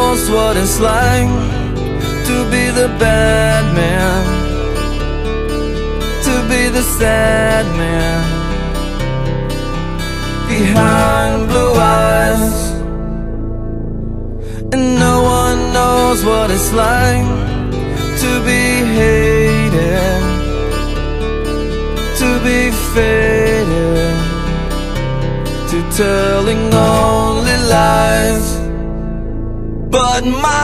knows what it's like to be the bad man, to be the sad man behind blue eyes. And no one knows what it's like to be hated, to be faded, to telling only lies. But my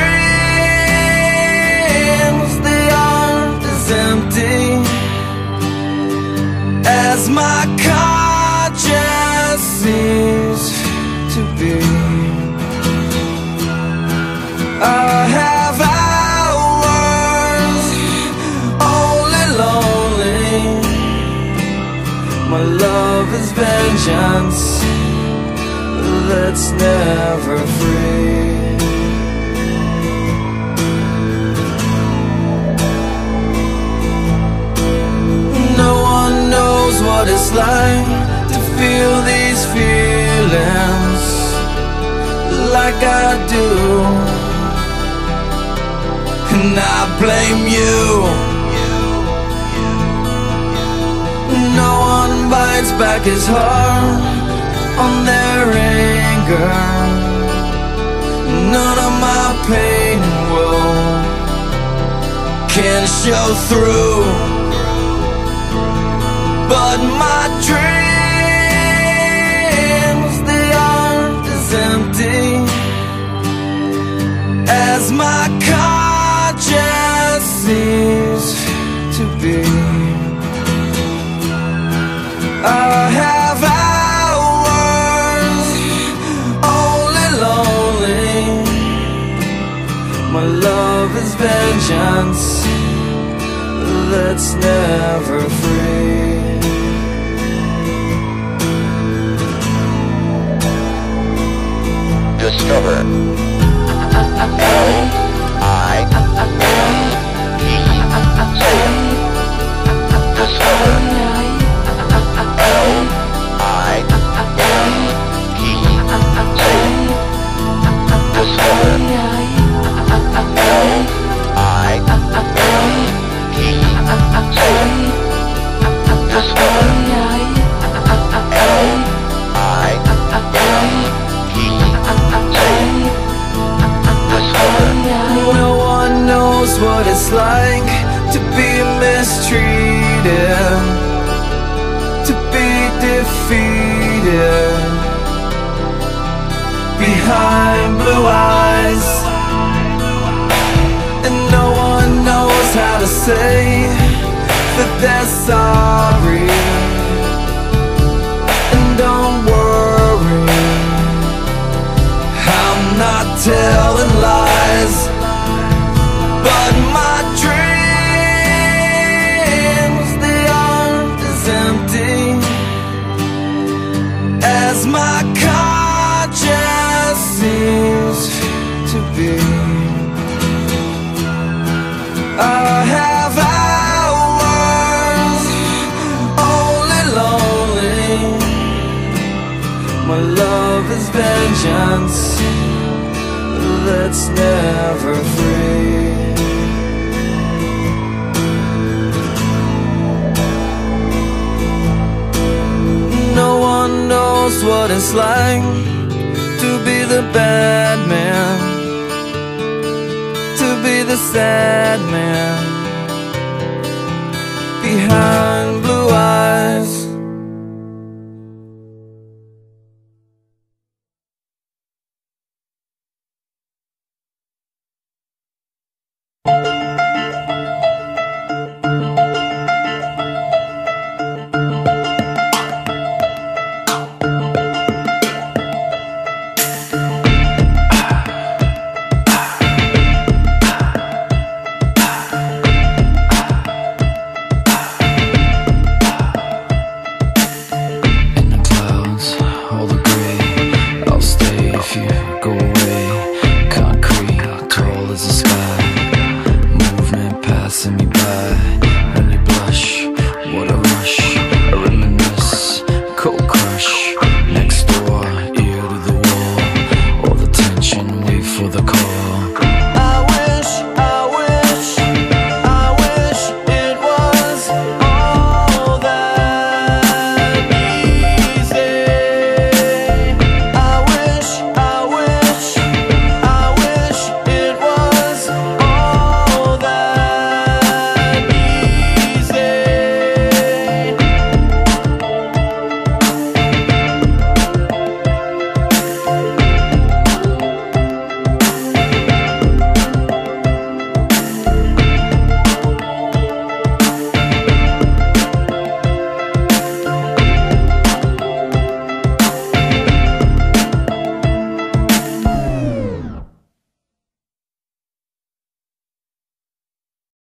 dreams, they aren't as empty as my conscience seems to be. I have hours only lonely. My love is vengeance that's never free. No one knows what it's like to feel these feelings like I do, and I blame you. No one bites back his heart on their anger. None of my pain and woe can show through. But my dreams, they aren't as empty as my conscience seems to be. I have hours only lonely. My love is vengeance that's never free. Discover L-I-E. Say it. Discover L-I-E. Say it. Discover L-I-E. Say it. Discover No one knows what it's like to be mistreated, to be defeated behind blue eyes. And no one knows how to say that they're sorry. And don't worry, I'm not telling lies. But my dreams, they aren't as empty as my conscience seems to be. I have hours only lonely. My love is vengeance that's never free. No one knows what it's like to be the bad man, to be the sad man behind blue eyes.